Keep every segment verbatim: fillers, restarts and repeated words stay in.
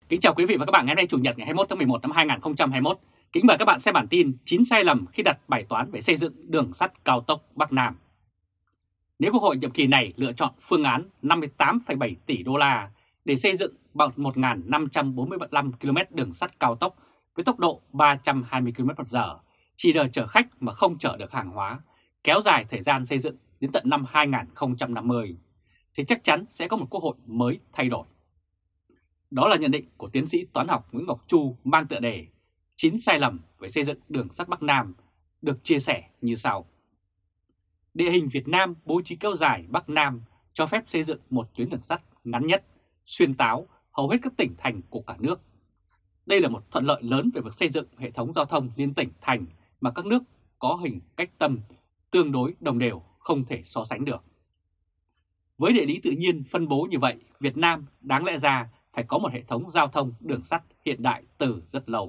Kính chào quý vị và các bạn ngày hôm nay Chủ nhật ngày hai mươi mốt tháng mười một năm hai nghìn không trăm hai mươi mốt. Kính mời các bạn xem bản tin chín sai lầm khi đặt bài toán về xây dựng đường sắt cao tốc Bắc Nam. Nếu Quốc hội nhiệm kỳ này lựa chọn phương án năm mươi tám phẩy bảy tỷ đô la để xây dựng bằng một nghìn năm trăm bốn mươi lăm ki lô mét đường sắt cao tốc với tốc độ ba trăm hai mươi ki lô mét trên giờ, chỉ để chở khách mà không chở được hàng hóa, kéo dài thời gian xây dựng đến tận năm hai nghìn không trăm năm mươi, thì chắc chắn sẽ có một Quốc hội mới thay đổi. Đó là nhận định của tiến sĩ toán học Nguyễn Ngọc Chu mang tựa đề chín sai lầm về xây dựng đường sắt Bắc Nam, được chia sẻ như sau. Địa hình Việt Nam bố trí kéo dài Bắc Nam cho phép xây dựng một tuyến đường sắt ngắn nhất, xuyên táo hầu hết các tỉnh thành của cả nước. Đây là một thuận lợi lớn về việc xây dựng hệ thống giao thông liên tỉnh thành mà các nước có hình cách tâm tương đối đồng đều không thể so sánh được. Với địa lý tự nhiên phân bố như vậy, Việt Nam đáng lẽ ra phải có một hệ thống giao thông đường sắt hiện đại từ rất lâu.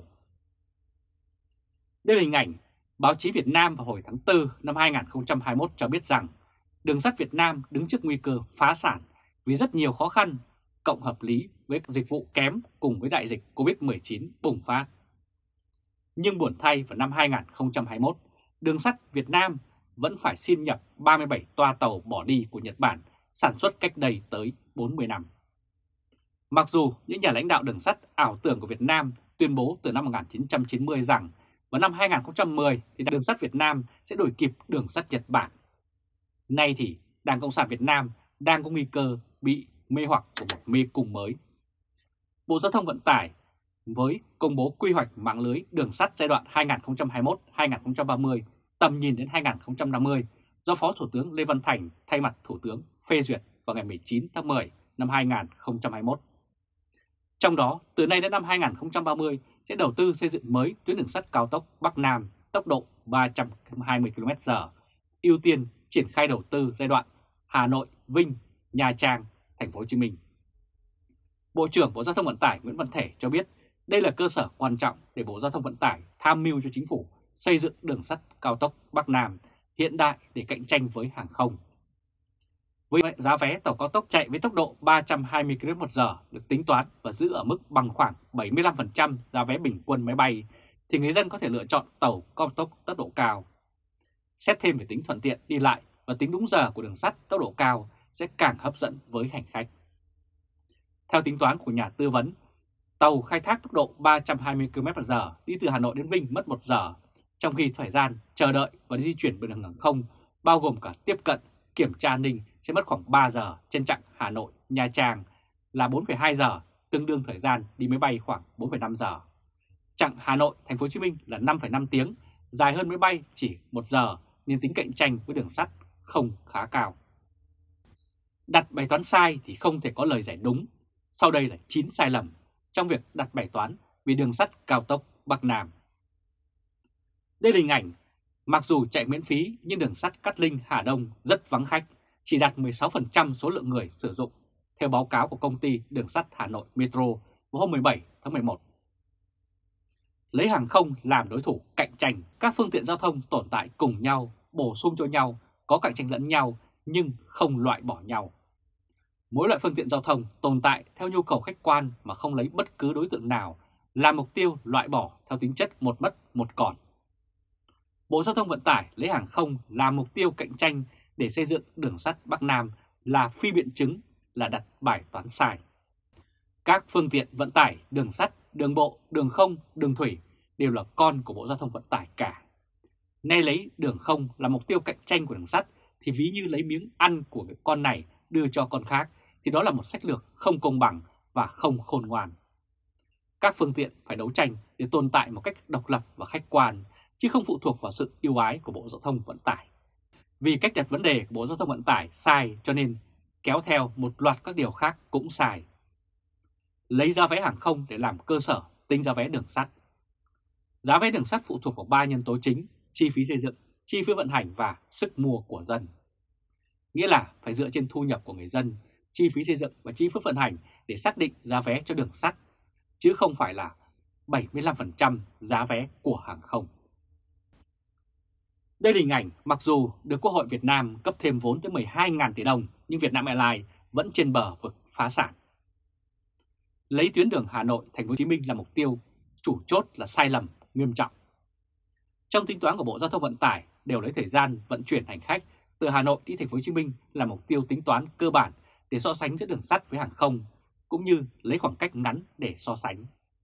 Đây là hình ảnh báo chí Việt Nam vào hồi tháng tư năm hai nghìn không trăm hai mươi mốt cho biết rằng đường sắt Việt Nam đứng trước nguy cơ phá sản vì rất nhiều khó khăn, cộng hợp lý với dịch vụ kém cùng với đại dịch Covid mười chín bùng phát. Nhưng buồn thay vào năm hai nghìn không trăm hai mươi mốt, đường sắt Việt Nam vẫn phải xin nhập ba mươi bảy toa tàu bỏ đi của Nhật Bản sản xuất cách đây tới bốn mươi năm. Mặc dù những nhà lãnh đạo đường sắt ảo tưởng của Việt Nam tuyên bố từ năm một nghìn chín trăm chín mươi rằng vào năm hai nghìn không trăm mười thì đường sắt Việt Nam sẽ đuổi kịp đường sắt Nhật Bản. Nay thì Đảng Cộng sản Việt Nam đang có nguy cơ bị mê hoặc của một mê cung mới. Bộ Giao thông Vận tải với công bố quy hoạch mạng lưới đường sắt giai đoạn hai nghìn không trăm hai mươi mốt đến hai nghìn không trăm ba mươi, tầm nhìn đến hai nghìn không trăm năm mươi do Phó Thủ tướng Lê Văn Thành thay mặt Thủ tướng phê duyệt vào ngày mười chín tháng mười năm hai nghìn không trăm hai mươi mốt. Trong đó, từ nay đến năm hai nghìn không trăm ba mươi sẽ đầu tư xây dựng mới tuyến đường sắt cao tốc Bắc Nam tốc độ ba trăm hai mươi ki lô mét trên giờ, ưu tiên triển khai đầu tư giai đoạn Hà Nội, Vinh, Nha Trang, Thành phố Hồ Chí Minh. Bộ trưởng Bộ Giao thông Vận tải Nguyễn Văn Thể cho biết đây là cơ sở quan trọng để Bộ Giao thông Vận tải tham mưu cho chính phủ xây dựng đường sắt cao tốc Bắc Nam hiện đại để cạnh tranh với hàng không. Với giá vé tàu cao tốc chạy với tốc độ ba trăm hai mươi ki lô mét trên giờ được tính toán và giữ ở mức bằng khoảng bảy mươi lăm phần trăm giá vé bình quân máy bay, thì người dân có thể lựa chọn tàu cao tốc tốc độ cao. Xét thêm về tính thuận tiện đi lại và tính đúng giờ của đường sắt tốc độ cao sẽ càng hấp dẫn với hành khách. Theo tính toán của nhà tư vấn, tàu khai thác tốc độ ba trăm hai mươi ki lô mét trên giờ đi từ Hà Nội đến Vinh mất một giờ, trong khi thời gian chờ đợi và di chuyển bằng đường hàng không bao gồm cả tiếp cận, kiểm tra an ninh sẽ mất khoảng ba giờ trên chặng Hà Nội - Nha Trang là bốn phẩy hai giờ, tương đương thời gian đi máy bay khoảng bốn phẩy năm giờ. Chặng Hà Nội - Thành phố Hồ Chí Minh là năm phẩy năm tiếng, dài hơn máy bay chỉ một giờ nên tính cạnh tranh với đường sắt không khá cao. Đặt bài toán sai thì không thể có lời giải đúng. Sau đây là chín sai lầm trong việc đặt bài toán về đường sắt cao tốc Bắc Nam. Đây là hình ảnh mặc dù chạy miễn phí nhưng đường sắt Cát Linh - Hà Đông rất vắng khách, chỉ đạt mười sáu phần trăm số lượng người sử dụng, theo báo cáo của công ty đường sắt Hà Nội Metro vào hôm mười bảy tháng mười một. Lấy hàng không làm đối thủ cạnh tranh, các phương tiện giao thông tồn tại cùng nhau, bổ sung cho nhau, có cạnh tranh lẫn nhau nhưng không loại bỏ nhau. Mỗi loại phương tiện giao thông tồn tại theo nhu cầu khách quan mà không lấy bất cứ đối tượng nào là mục tiêu loại bỏ theo tính chất một mất một còn. Bộ Giao thông Vận tải lấy hàng không là mục tiêu cạnh tranh để xây dựng đường sắt Bắc Nam là phi biện chứng là đặt bài toán sai. Các phương tiện vận tải đường sắt, đường bộ, đường không, đường thủy đều là con của Bộ Giao thông Vận tải cả. Nay lấy đường không là mục tiêu cạnh tranh của đường sắt thì ví như lấy miếng ăn của cái con này đưa cho con khác, thì đó là một sách lược không công bằng và không khôn ngoan. Các phương tiện phải đấu tranh để tồn tại một cách độc lập và khách quan, chứ không phụ thuộc vào sự ưu ái của Bộ Giao thông Vận tải. Vì cách đặt vấn đề của Bộ Giao thông Vận tải sai cho nên kéo theo một loạt các điều khác cũng sai. Lấy giá vé hàng không để làm cơ sở tính giá vé đường sắt. Giá vé đường sắt phụ thuộc vào ba nhân tố chính: chi phí xây dựng, chi phí vận hành và sức mua của dân. Nghĩa là phải dựa trên thu nhập của người dân, chi phí xây dựng và chi phí vận hành để xác định giá vé cho đường sắt, chứ không phải là bảy mươi lăm phần trăm giá vé của hàng không. Đây là hình ảnh mặc dù được Quốc hội Việt Nam cấp thêm vốn tới mười hai nghìn tỷ đồng nhưng Vietnam Airlines vẫn trên bờ vực phá sản. lấy tuyến đường Hà Nội Thành phố Hồ Chí Minh là mục tiêu chủ chốt là sai lầm nghiêm trọng. Trong tính toán của Bộ Giao thông Vận tải đều lấy thời gian vận chuyển hành khách từ Hà Nội đi Thành phố Hồ Chí Minh là mục tiêu tính toán cơ bản để so sánh giữa đường sắt với hàng không, cũng như lấy khoảng cách ngắn để so sánh.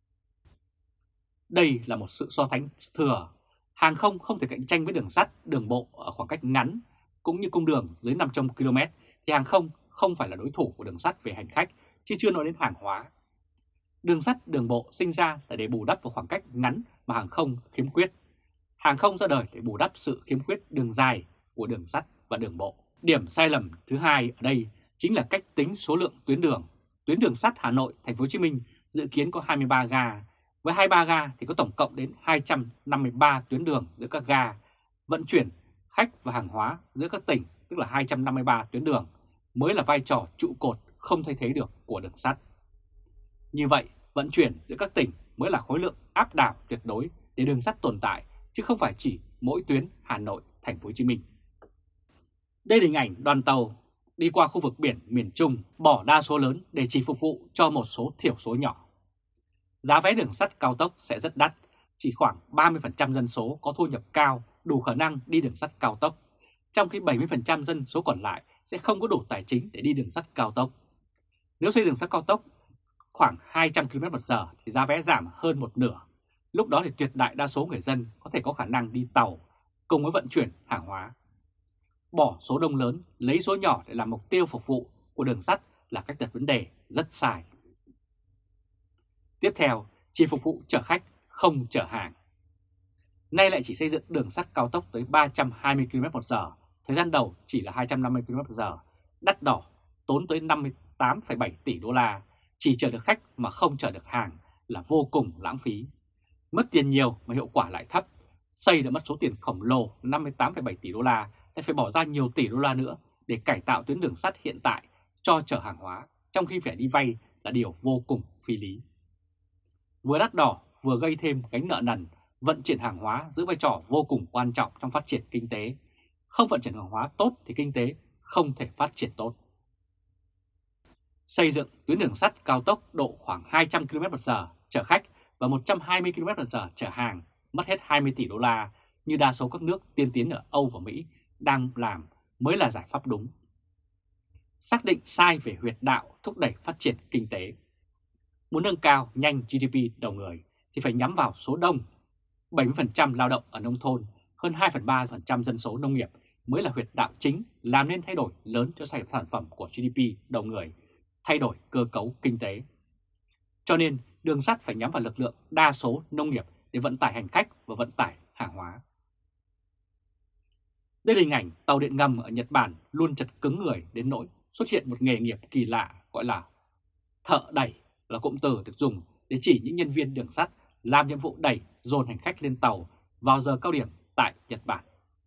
Đây là một sự so sánh thừa. Hàng không không thể cạnh tranh với đường sắt, đường bộ ở khoảng cách ngắn, cũng như cung đường dưới năm trăm ki lô mét thì hàng không không phải là đối thủ của đường sắt về hành khách, chứ chưa nói đến hàng hóa. Đường sắt, đường bộ sinh ra là để bù đắp vào khoảng cách ngắn mà hàng không khiếm khuyết. Hàng không ra đời để bù đắp sự khiếm khuyết đường dài của đường sắt và đường bộ. Điểm sai lầm thứ hai ở đây chính là cách tính số lượng tuyến đường. Tuyến đường sắt Hà Nội Thành phố Hồ Chí Minh dự kiến có hai mươi ba ga. Với hai mươi ba ga thì có tổng cộng đến hai trăm năm mươi ba tuyến đường giữa các ga. Vận chuyển khách và hàng hóa giữa các tỉnh, tức là hai trăm năm mươi ba tuyến đường, mới là vai trò trụ cột không thay thế được của đường sắt. Như vậy, vận chuyển giữa các tỉnh mới là khối lượng áp đảo tuyệt đối để đường sắt tồn tại, chứ không phải chỉ mỗi tuyến Hà Nội Thành phố Hồ Chí Minh. Đây là hình ảnh đoàn tàu đi qua khu vực biển miền Trung bỏ đa số lớn để chỉ phục vụ cho một số thiểu số nhỏ. Giá vé đường sắt cao tốc sẽ rất đắt, chỉ khoảng ba mươi phần trăm dân số có thu nhập cao đủ khả năng đi đường sắt cao tốc, trong khi bảy mươi phần trăm dân số còn lại sẽ không có đủ tài chính để đi đường sắt cao tốc. Nếu xây đường sắt cao tốc khoảng hai trăm ki lô mét trên giờ thì giá vé giảm hơn một nửa. Lúc đó thì tuyệt đại đa số người dân có thể có khả năng đi tàu cùng với vận chuyển hàng hóa. Bỏ số đông lớn, lấy số nhỏ để làm mục tiêu phục vụ của đường sắt là cách đặt vấn đề rất sai. Tiếp theo, chỉ phục vụ chở khách, không chở hàng. Nay lại chỉ xây dựng đường sắt cao tốc tới ba trăm hai mươi ki lô mét trên giờ, thời gian đầu chỉ là hai trăm năm mươi ki lô mét trên giờ, đắt đỏ, tốn tới năm mươi tám phẩy bảy tỷ đô la, chỉ chở được khách mà không chở được hàng là vô cùng lãng phí. Mất tiền nhiều mà hiệu quả lại thấp, xây đã mất số tiền khổng lồ năm mươi tám phẩy bảy tỷ đô la, lại phải bỏ ra nhiều tỷ đô la nữa để cải tạo tuyến đường sắt hiện tại cho chở hàng hóa, trong khi phải đi vay là điều vô cùng phi lý. Vừa đắt đỏ vừa gây thêm gánh nợ nần, vận chuyển hàng hóa giữ vai trò vô cùng quan trọng trong phát triển kinh tế. Không vận chuyển hàng hóa tốt thì kinh tế không thể phát triển tốt. Xây dựng tuyến đường sắt cao tốc độ khoảng hai trăm ki lô mét trên giờ chở khách và một trăm hai mươi ki lô mét trên giờ chở hàng mất hết hai mươi tỷ đô la như đa số các nước tiên tiến ở Âu và Mỹ đang làm mới là giải pháp đúng. Xác định sai về huyệt đạo thúc đẩy phát triển kinh tế. Muốn nâng cao nhanh giê đê pê đầu người thì phải nhắm vào số đông. bảy mươi phần trăm lao động ở nông thôn, hơn hai phần ba phần trăm dân số nông nghiệp mới là huyệt đạo chính làm nên thay đổi lớn cho sản phẩm của giê đê pê đầu người, thay đổi cơ cấu kinh tế. Cho nên đường sắt phải nhắm vào lực lượng đa số nông nghiệp để vận tải hành khách và vận tải hàng hóa. Đây là hình ảnh tàu điện ngầm ở Nhật Bản luôn chật cứng người đến nỗi xuất hiện một nghề nghiệp kỳ lạ gọi là thợ đẩy, là cụm từ được dùng để chỉ những nhân viên đường sắt làm nhiệm vụ đẩy dồn hành khách lên tàu vào giờ cao điểm tại Nhật Bản.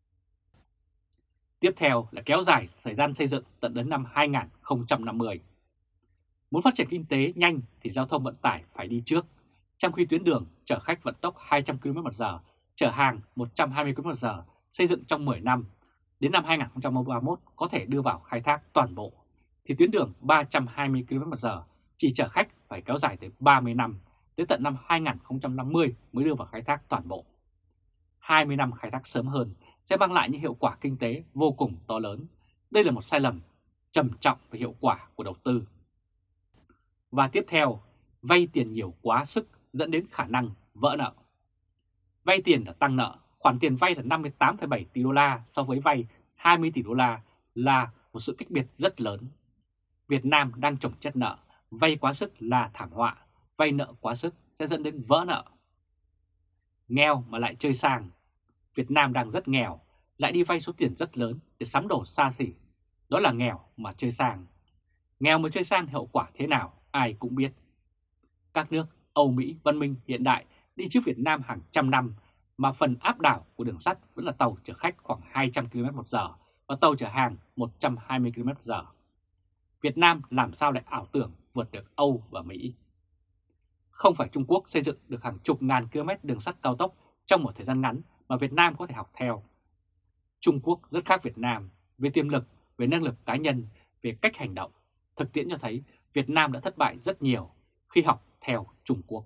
Tiếp theo là kéo dài thời gian xây dựng tận đến năm hai nghìn không trăm năm mươi. Muốn phát triển kinh tế nhanh thì giao thông vận tải phải đi trước, trong khi tuyến đường chở khách vận tốc hai trăm ki lô mét trên giờ, chở hàng một trăm hai mươi ki lô mét trên giờ xây dựng trong mười năm, đến năm hai nghìn không trăm ba mươi mốt có thể đưa vào khai thác toàn bộ, thì tuyến đường ba trăm hai mươi ki lô mét trên giờ chỉ chở khách phải kéo dài tới ba mươi năm, đến tận năm hai nghìn không trăm năm mươi mới đưa vào khai thác toàn bộ. hai mươi năm khai thác sớm hơn sẽ mang lại những hiệu quả kinh tế vô cùng to lớn. Đây là một sai lầm trầm trọng về hiệu quả của đầu tư. Và tiếp theo, vay tiền nhiều quá sức dẫn đến khả năng vỡ nợ. Vay tiền là tăng nợ, khoản tiền vay là năm mươi tám phẩy bảy tỷ đô la so với vay hai mươi tỷ đô la là một sự cách biệt rất lớn. Việt Nam đang chồng chất nợ, vay quá sức là thảm họa, vay nợ quá sức sẽ dẫn đến vỡ nợ. Nghèo mà lại chơi sang. Việt Nam đang rất nghèo, lại đi vay số tiền rất lớn để sắm đồ xa xỉ. Đó là nghèo mà chơi sang. Nghèo mà chơi sang hậu quả thế nào ai cũng biết. Các nước Âu Mỹ văn minh hiện đại đi trước Việt Nam hàng trăm năm mà phần áp đảo của đường sắt vẫn là tàu chở khách khoảng hai trăm ki lô mét trên giờ và tàu chở hàng một trăm hai mươi ki lô mét trên giờ. Việt Nam làm sao lại ảo tưởng vượt được Âu và Mỹ? Không phải Trung Quốc xây dựng được hàng chục ngàn km đường sắt cao tốc trong một thời gian ngắn mà Việt Nam có thể học theo. Trung Quốc rất khác Việt Nam về tiềm lực, về năng lực cá nhân, về cách hành động. Thực tiễn cho thấy Việt Nam đã thất bại rất nhiều khi học theo Trung Quốc.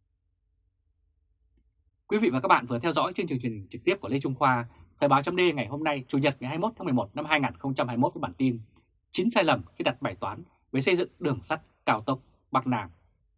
Quý vị và các bạn vừa theo dõi chương trình truyền hình trực tiếp của Lê Trung Khoa, Thời báo chấm D ngày hôm nay, Chủ nhật ngày hai mươi mốt tháng mười một năm hai nghìn không trăm hai mươi mốt với bản tin chín sai lầm khi đặt bài toán về xây dựng đường sắt cao tốc Bắc Nam.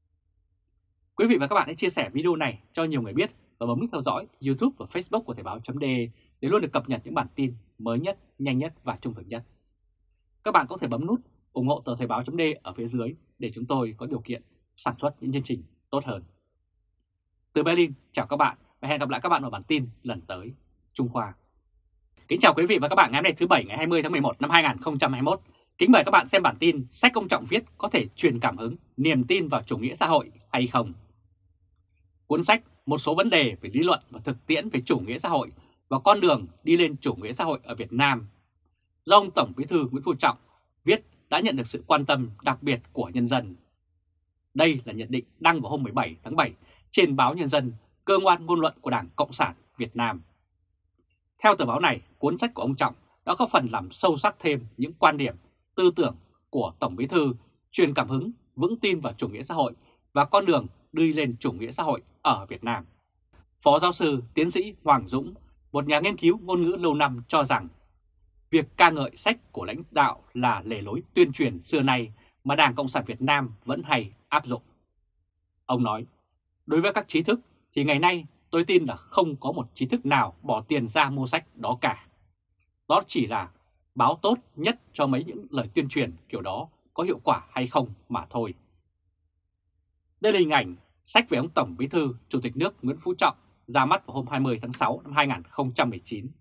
Quý vị và các bạn hãy chia sẻ video này cho nhiều người biết và bấm nút theo dõi YouTube và Facebook của Thời báo chấm D để luôn được cập nhật những bản tin mới nhất, nhanh nhất và trung thực nhất. Các bạn có thể bấm nút ủng hộ tờ Thời báo chấm D ở phía dưới để chúng tôi có điều kiện sản xuất những chương trình tốt hơn. Từ Berlin, chào các bạn và hẹn gặp lại các bạn ở bản tin lần tới. Trung Khoa. Kính chào quý vị và các bạn ngày hôm nay thứ Bảy ngày hai mươi tháng mười một năm hai nghìn không trăm hai mươi mốt. Kính mời các bạn xem bản tin sách ông Trọng viết có thể truyền cảm hứng, niềm tin vào chủ nghĩa xã hội hay không. Cuốn sách Một số vấn đề về lý luận và thực tiễn về chủ nghĩa xã hội và con đường đi lên chủ nghĩa xã hội ở Việt Nam do ông Tổng Bí thư Nguyễn Phú Trọng viết đã nhận được sự quan tâm đặc biệt của nhân dân. Đây là nhận định đăng vào hôm mười bảy tháng bảy trên báo Nhân dân, cơ quan ngôn luận của Đảng Cộng sản Việt Nam. Theo tờ báo này, cuốn sách của ông Trọng đã có phần làm sâu sắc thêm những quan điểm, tư tưởng của Tổng Bí thư, truyền cảm hứng, vững tin vào chủ nghĩa xã hội và con đường đi lên chủ nghĩa xã hội ở Việt Nam. Phó giáo sư tiến sĩ Hoàng Dũng, một nhà nghiên cứu ngôn ngữ lâu năm cho rằng việc ca ngợi sách của lãnh đạo là lề lối tuyên truyền xưa nay mà Đảng Cộng sản Việt Nam vẫn hay áp dụng. Ông nói, đối với các trí thức thì ngày nay tôi tin là không có một trí thức nào bỏ tiền ra mua sách đó cả. Đó chỉ là báo tốt nhất cho mấy những lời tuyên truyền kiểu đó có hiệu quả hay không mà thôi. Đây là hình ảnh sách về ông Tổng Bí thư Chủ tịch nước Nguyễn Phú Trọng ra mắt vào hôm hai mươi tháng sáu năm hai nghìn không trăm mười chín.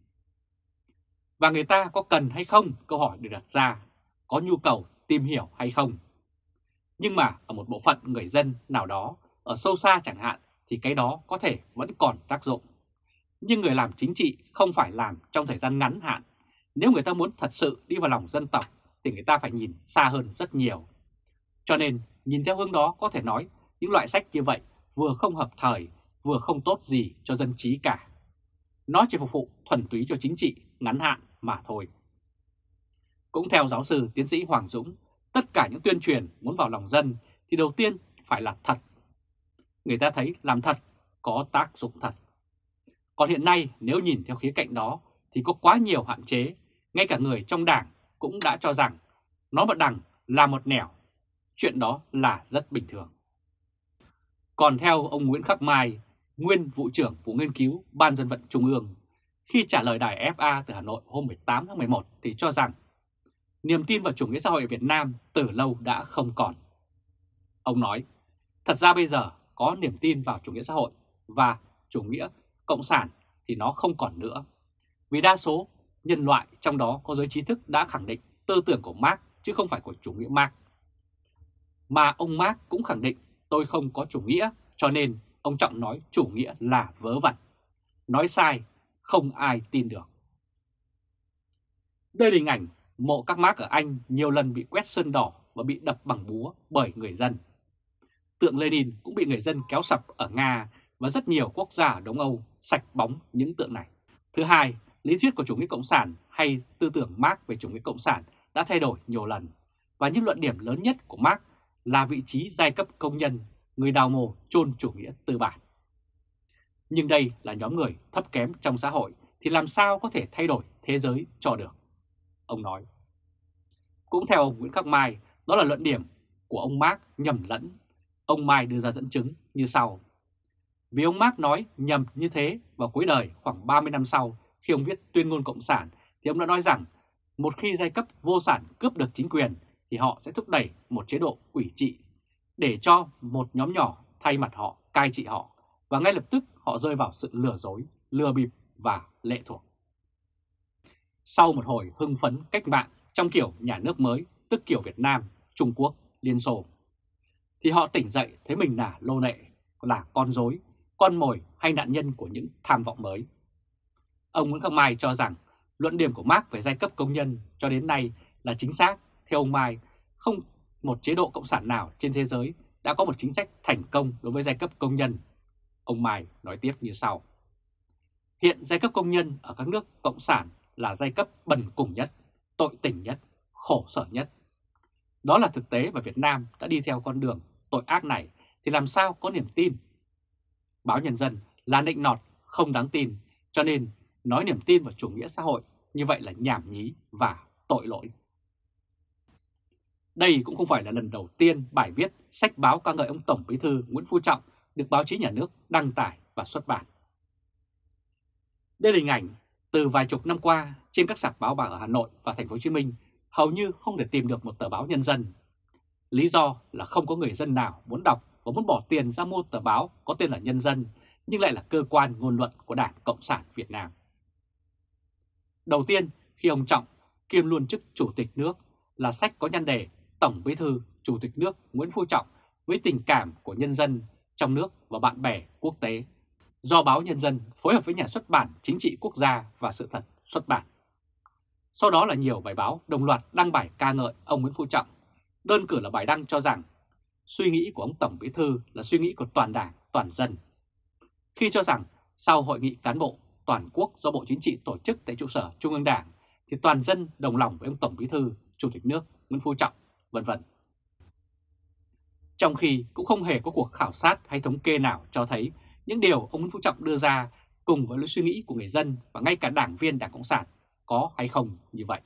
Và người ta có cần hay không? Câu hỏi được đặt ra, có nhu cầu tìm hiểu hay không? Nhưng mà ở một bộ phận người dân nào đó, ở sâu xa chẳng hạn, thì cái đó có thể vẫn còn tác dụng. Nhưng người làm chính trị không phải làm trong thời gian ngắn hạn. Nếu người ta muốn thật sự đi vào lòng dân tộc thì người ta phải nhìn xa hơn rất nhiều. Cho nên nhìn theo hướng đó có thể nói những loại sách như vậy vừa không hợp thời, vừa không tốt gì cho dân trí cả. Nó chỉ phục vụ thuần túy cho chính trị ngắn hạn mà thôi. Cũng theo giáo sư tiến sĩ Hoàng Dũng, tất cả những tuyên truyền muốn vào lòng dân thì đầu tiên phải là thật. Người ta thấy làm thật có tác dụng thật. Còn hiện nay nếu nhìn theo khía cạnh đó thì có quá nhiều hạn chế, ngay cả người trong đảng cũng đã cho rằng nói một đằng là một nẻo, chuyện đó là rất bình thường. Còn theo ông Nguyễn Khắc Mai, nguyên vụ trưởng vụ nghiên cứu Ban Dân vận Trung ương, khi trả lời đài ép a từ Hà Nội hôm mười tám tháng mười một thì cho rằng niềm tin vào chủ nghĩa xã hội ở Việt Nam từ lâu đã không còn. Ông nói, thật ra bây giờ có niềm tin vào chủ nghĩa xã hội và chủ nghĩa cộng sản thì nó không còn nữa. Vì đa số nhân loại trong đó có giới trí thức đã khẳng định tư tưởng của Marx chứ không phải của chủ nghĩa Marx. Mà ông Marx cũng khẳng định tôi không có chủ nghĩa, cho nên ông Trọng nói chủ nghĩa là vớ vẩn. Nói sai, không ai tin được. Đây là hình ảnh mộ các Marx ở Anh nhiều lần bị quét sơn đỏ và bị đập bằng búa bởi người dân. Tượng Lenin cũng bị người dân kéo sập ở Nga và rất nhiều quốc gia ở Đông Âu sạch bóng những tượng này. Thứ hai, lý thuyết của chủ nghĩa cộng sản hay tư tưởng Marx về chủ nghĩa cộng sản đã thay đổi nhiều lần. Và những luận điểm lớn nhất của Marx là vị trí giai cấp công nhân, người đào mồ chôn chủ nghĩa tư bản. Nhưng đây là nhóm người thấp kém trong xã hội thì làm sao có thể thay đổi thế giới cho được, ông nói. Cũng theo ông Nguyễn Khắc Mai, đó là luận điểm của ông Marx nhầm lẫn. Ông Mai đưa ra dẫn chứng như sau. Vì ông Marx nói nhầm như thế vào cuối đời khoảng ba mươi năm sau, khi ông viết Tuyên ngôn Cộng sản, thì ông đã nói rằng một khi giai cấp vô sản cướp được chính quyền thì họ sẽ thúc đẩy một chế độ ủy trị để cho một nhóm nhỏ thay mặt họ cai trị họ, và ngay lập tức họ rơi vào sự lừa dối, lừa bịp và lệ thuộc. Sau một hồi hưng phấn cách mạng trong kiểu nhà nước mới, tức kiểu Việt Nam, Trung Quốc, Liên Xô, thì họ tỉnh dậy thấy mình là lô nệ, là con rối, con mồi hay nạn nhân của những tham vọng mới. Ông Nguyễn Khắc Mai cho rằng luận điểm của Marx về giai cấp công nhân cho đến nay là chính xác. Theo ông Mai, không một chế độ cộng sản nào trên thế giới đã có một chính sách thành công đối với giai cấp công nhân. Ông Mai nói tiếp như sau. Hiện giai cấp công nhân ở các nước cộng sản là giai cấp bần cùng nhất, tội tình nhất, khổ sở nhất. Đó là thực tế và Việt Nam đã đi theo con đường tội ác này thì làm sao có niềm tin? Báo Nhân dân là nịnh nọt, không đáng tin, cho nên nói niềm tin vào chủ nghĩa xã hội như vậy là nhảm nhí và tội lỗi. Đây cũng không phải là lần đầu tiên bài viết sách báo ca ngợi ông Tổng Bí thư Nguyễn Phú Trọng được báo chí nhà nước đăng tải và xuất bản. Đây là hình ảnh từ vài chục năm qua trên các sạp báo bạc ở Hà Nội và Thành phố Hồ Chí Minh hầu như không thể tìm được một tờ báo Nhân dân. Lý do là không có người dân nào muốn đọc và muốn bỏ tiền ra mua tờ báo có tên là Nhân dân nhưng lại là cơ quan ngôn luận của Đảng Cộng sản Việt Nam. Đầu tiên, khi ông Trọng kiêm luôn chức Chủ tịch nước là sách có nhan đề Tổng Bí thư Chủ tịch nước Nguyễn Phú Trọng với tình cảm của nhân dân trong nước và bạn bè quốc tế, do báo Nhân dân phối hợp với nhà xuất bản Chính trị Quốc gia và Sự thật xuất bản. Sau đó là nhiều bài báo đồng loạt đăng bài ca ngợi ông Nguyễn Phú Trọng, đơn cử là bài đăng cho rằng suy nghĩ của ông Tổng Bí thư là suy nghĩ của toàn Đảng, toàn dân. Khi cho rằng sau hội nghị cán bộ toàn quốc do Bộ Chính trị tổ chức tại trụ sở Trung ương Đảng thì toàn dân đồng lòng với ông Tổng Bí thư Chủ tịch nước Nguyễn Phú Trọng, vân vân. Trong khi cũng không hề có cuộc khảo sát hay thống kê nào cho thấy những điều ông Nguyễn Phú Trọng đưa ra cùng với suy nghĩ của người dân và ngay cả đảng viên Đảng Cộng sản có hay không như vậy.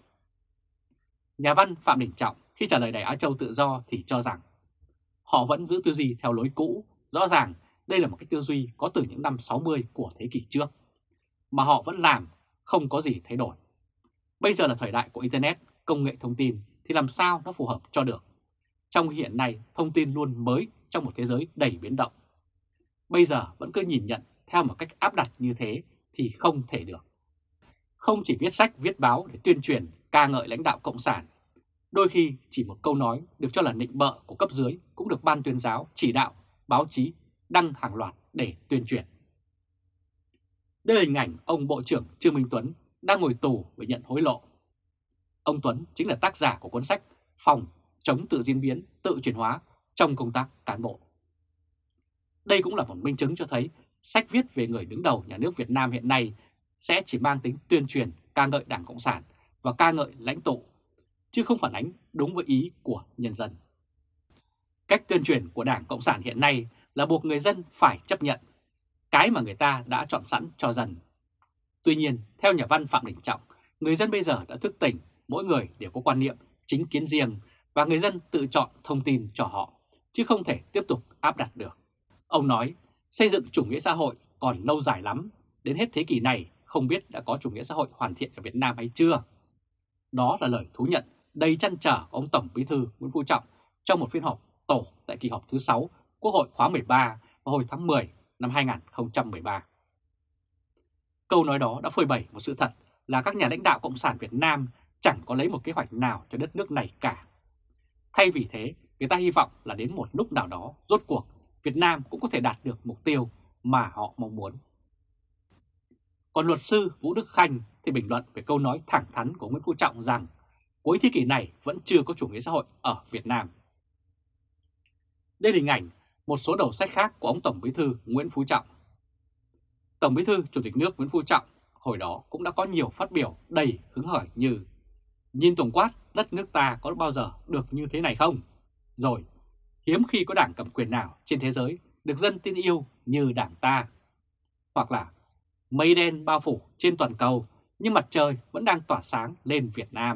Nhà văn Phạm Đình Trọng khi trả lời Đài Á Châu Tự Do thì cho rằng họ vẫn giữ tư duy theo lối cũ, rõ ràng đây là một cái tư duy có từ những năm sáu mươi của thế kỷ trước, mà họ vẫn làm, không có gì thay đổi. Bây giờ là thời đại của Internet, công nghệ thông tin thì làm sao nó phù hợp cho được. Trong hiện nay, thông tin luôn mới trong một thế giới đầy biến động. Bây giờ vẫn cứ nhìn nhận theo một cách áp đặt như thế thì không thể được. Không chỉ viết sách, viết báo để tuyên truyền, ca ngợi lãnh đạo Cộng sản. Đôi khi chỉ một câu nói được cho là nịnh bợ của cấp dưới cũng được ban tuyên giáo, chỉ đạo, báo chí đăng hàng loạt để tuyên truyền. Đây là hình ảnh ông Bộ trưởng Trương Minh Tuấn đang ngồi tù vì nhận hối lộ. Ông Tuấn chính là tác giả của cuốn sách Phòng chống tự diễn biến, tự chuyển hóa trong công tác cán bộ. Đây cũng là một minh chứng cho thấy sách viết về người đứng đầu nhà nước Việt Nam hiện nay sẽ chỉ mang tính tuyên truyền, ca ngợi Đảng Cộng sản và ca ngợi lãnh tụ, chứ không phản ánh đúng với ý của nhân dân. Cách tuyên truyền của Đảng Cộng sản hiện nay là buộc người dân phải chấp nhận cái mà người ta đã chọn sẵn cho dân. Tuy nhiên, theo nhà văn Phạm Đình Trọng, người dân bây giờ đã thức tỉnh, mỗi người đều có quan niệm chính kiến riêng và người dân tự chọn thông tin cho họ, chứ không thể tiếp tục áp đặt được. Ông nói, xây dựng chủ nghĩa xã hội còn lâu dài lắm, đến hết thế kỷ này không biết đã có chủ nghĩa xã hội hoàn thiện ở Việt Nam hay chưa. Đó là lời thú nhận đầy trăn trở của ông Tổng Bí thư Nguyễn Phú Trọng trong một phiên họp tổ tại kỳ họp thứ sáu Quốc hội khóa mười ba vào hồi tháng mười năm hai nghìn không trăm mười ba. Câu nói đó đã phơi bày một sự thật là các nhà lãnh đạo Cộng sản Việt Nam chẳng có lấy một kế hoạch nào cho đất nước này cả. Thay vì thế, người ta hy vọng là đến một lúc nào đó, rốt cuộc, Việt Nam cũng có thể đạt được mục tiêu mà họ mong muốn. Còn luật sư Vũ Đức Khanh thì bình luận về câu nói thẳng thắn của Nguyễn Phú Trọng rằng cuối thế kỷ này vẫn chưa có chủ nghĩa xã hội ở Việt Nam. Đây là hình ảnh một số đầu sách khác của ông Tổng Bí thư Nguyễn Phú Trọng. Tổng Bí thư Chủ tịch nước Nguyễn Phú Trọng hồi đó cũng đã có nhiều phát biểu đầy hứng khởi như nhìn tổng quát đất nước ta có bao giờ được như thế này không? Rồi, hiếm khi có đảng cầm quyền nào trên thế giới được dân tin yêu như đảng ta. Hoặc là mây đen bao phủ trên toàn cầu nhưng mặt trời vẫn đang tỏa sáng lên Việt Nam.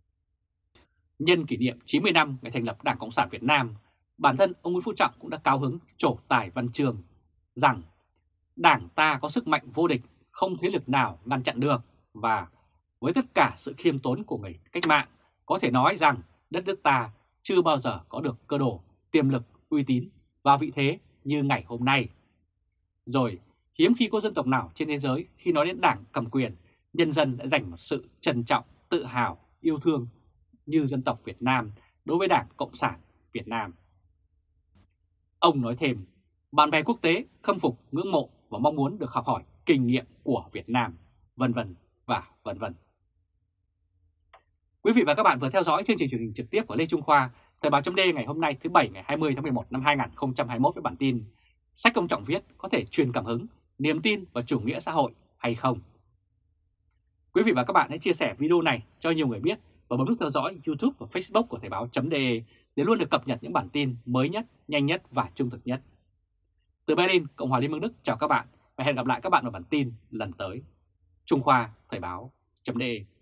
Nhân kỷ niệm chín mươi năm ngày thành lập Đảng Cộng sản Việt Nam, bản thân ông Nguyễn Phú Trọng cũng đã cao hứng trổ tài văn chương rằng Đảng ta có sức mạnh vô địch, không thế lực nào ngăn chặn được, và với tất cả sự khiêm tốn của người cách mạng, có thể nói rằng đất nước ta chưa bao giờ có được cơ đồ, tiềm lực, uy tín và vị thế như ngày hôm nay. Rồi, hiếm khi có dân tộc nào trên thế giới khi nói đến Đảng cầm quyền, nhân dân đã dành một sự trân trọng, tự hào, yêu thương như dân tộc Việt Nam đối với Đảng Cộng sản Việt Nam. Ông nói thêm, bạn bè quốc tế khâm phục, ngưỡng mộ và mong muốn được học hỏi kinh nghiệm của Việt Nam, vân vân và vân vân. Quý vị và các bạn vừa theo dõi chương trình truyền hình trực tiếp của Lê Trung Khoa, Thời báo chấm D ngày hôm nay thứ Bảy ngày hai mươi tháng mười một năm hai nghìn không trăm hai mươi mốt với bản tin sách ông Trọng viết có thể truyền cảm hứng, niềm tin vào chủ nghĩa xã hội hay không? Quý vị và các bạn hãy chia sẻ video này cho nhiều người biết và bấm nút theo dõi YouTube và Facebook của Thời báo chấm D để luôn được cập nhật những bản tin mới nhất, nhanh nhất và trung thực nhất. Từ Berlin, Cộng hòa Liên bang Đức chào các bạn và hẹn gặp lại các bạn ở bản tin lần tới. Trung Khoa Thời báo.de